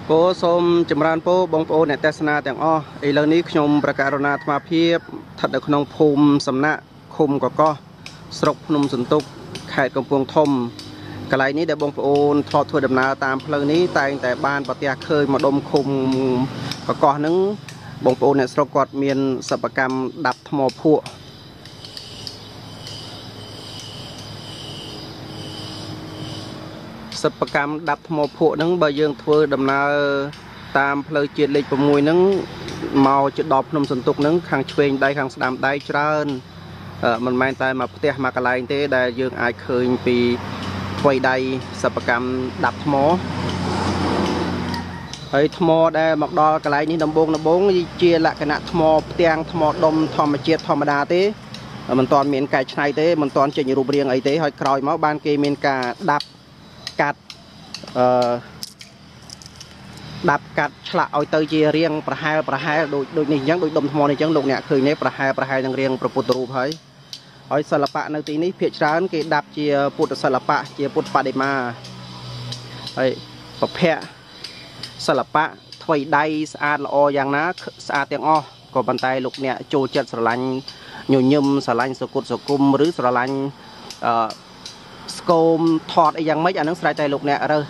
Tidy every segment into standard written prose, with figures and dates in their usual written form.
ពោសូមចម្រើនពរបងប្អូនអ្នកទេសនាទាំងអស់ឥឡូវនេះខ្ញុំប្រកាសរណាអាត្មាភាពស្ថិតនៅក្នុងភូមិសំណាក់ឃុំកកោះស្រុកភ្នំសន្ទុកខេត្តកំពង់ធំកន្លែងនេះដែលបងប្អូនធ្លាប់ធ្វើដំណើរតាមផ្លូវនេះតែងតែបានប្រទះឃើញម្ដុំឃុំកកោះហ្នឹងបងប្អូនអ្នកស្រុកគាត់មានសិប្បកម្មដាប់ថ្មភក់សិប្បកម្មដាប់ថ្មភក់ហ្នឹងបើយើងធ្វើដំណើរតាមផ្លូវជាតិលេខ6ហ្នឹងមកជិតដល់ភ្នំសន្ទុកហ្នឹងខាងឆ្វេងដៃខាងស្ដាំដៃច្រើនមិនមែនតែមកផ្ទះមកកន្លែងទេដែលយើងអាចឃើញពីថ្វីដៃសិប្បកម្មដាប់ថ្មហើយថ្មដែលមកដល់កន្លែងនេះដំបូងជាលក្ខណៈថ្មផ្ទាំងថ្មដុំធម្មជាតិធម្មតាទេមិនទាន់មានកែច្នៃទេមិនទាន់ចេញរូបរាងអីទេហើយក្រោយមកបានគេមានការដាប់កាត់ដាប់កាត់ឆ្លាក់ឲ្យទៅជារាងប្រហែលដូចនេះអញ្ចឹងដូចដុំថ្មនេះអញ្ចឹងលោកអ្នកឃើញនេះប្រហែលនឹងរាងព្រះពុទ្ធរូបហើយសិល្បៈនៅទីនេះភាគច្រើនគេដាប់ជាពុទ្ធសិល្បៈជាពុទ្ធបដិមាហើយប្រភពសិល្បៈថ្វីដៃស្អាតល្អយ៉ាងណាស្អាតទាំងអស់ក៏ប៉ុន្តែលោកអ្នកចូលចិត្តស្រឡាញ់ញញឹមស្រឡាញ់សគុតសគុំឬស្រឡាញ់ស្គមថតអីយ៉ាងម៉េចអានឹងស្រេចតែលោកអ្នករើស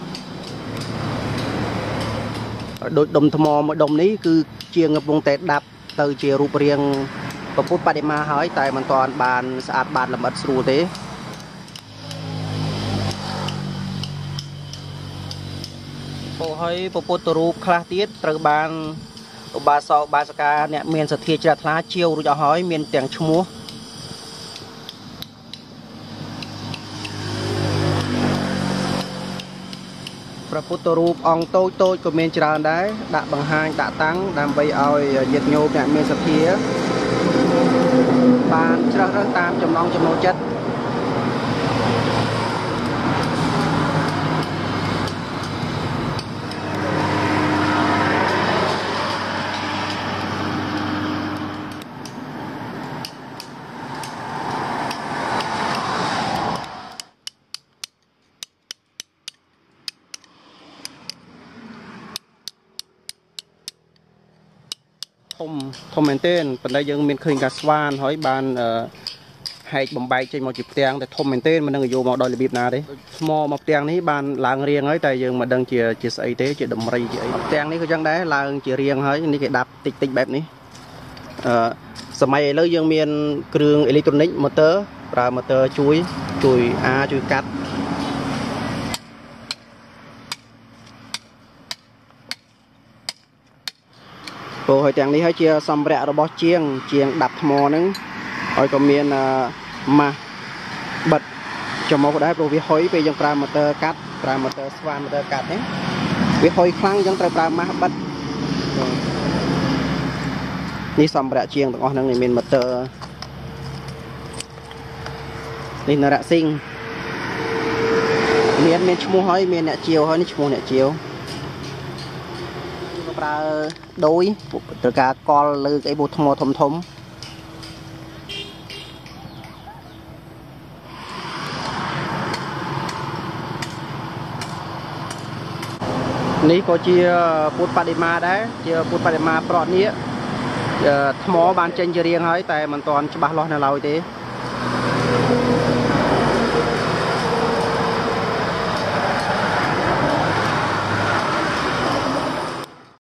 ដូចដុំថ្មមួយដុំនេះគឺជាងកំពុងតែដាប់ទៅជារូបរាងព្រះពុទ្ធបដិមាហើយតែមិនទាន់បានស្អាតបានលម្អិតស្រួលទេពោលហើយព្រះពុទ្ធរូបខ្លះទៀតត្រូវបានឧបាសកឧបាសិកាអ្នកមានសទ្ធាជ្រះថ្លាជាវរួចអស់ហើយមានទាំងឈ្មោះព្រះពុទ្ធរូបអង្គតូចក៏មានច្រើនដែរដាក់បង្ហាញដាក់តាំងដើម្បីឲ្យញាតិញោមអ្នកមានសទ្ធាបានជ្រើសរើសតាមចំណង់ចំណូលចិត្តធំមែនទែនប៉ុន្តែយើងមានឃើញការស្វានហើយបានហែកបំបែកចេញមកជាផ្ទាំងតែធំមែនទែនមិនដឹងយកមកដល់របៀបណាទេថ្មមកផ្ទាំងនេះបានឡើងរាងហើយតែយើងមិនដឹងជាស្អីទេជាដំរីជាអីផ្ទាំងនេះក៏ចឹងដែរឡើងជារាងហើយនេះគេដាប់តិចបែបនេះសម័យឥឡូវយើងមានគ្រឿងអេឡិចត្រូនិកម៉ូទ័រប្រើម៉ូទ័រជួយកាត់ព្រោះហើយទាំងនេះហើយជាសម្ភារៈរបស់ជាងដាប់ថ្មហ្នឹងហើយក៏មានម៉ាស់បិទចំមកដែរព្រោះវាហុយពេលយើងប្រើម៉ូទ័រកាត់ប្រើម៉ូទ័រស្វានម៉ូទ័រកាត់ហ្នឹងវាហុយខ្លាំងអញ្ចឹងត្រូវប្រើម៉ាស់បិទនេះសម្ភារៈជាងទាំងអស់ហ្នឹងមានម៉ូទ័រនេះនរសិង្ហមានឈ្មោះហើយមានអ្នកជាវហើយនេះឈ្មោះអ្នកជាវប្រើដូចត្រូវការកលលើអីបូថ្មធំនេះក៏ជាពុទ្ធបដិមាដែរជាពុទ្ធបដិមាប្រត់នេះថ្មបានចេញជារាងហើយតែមិនទាន់ច្បាស់លាស់នៅឡើយទេ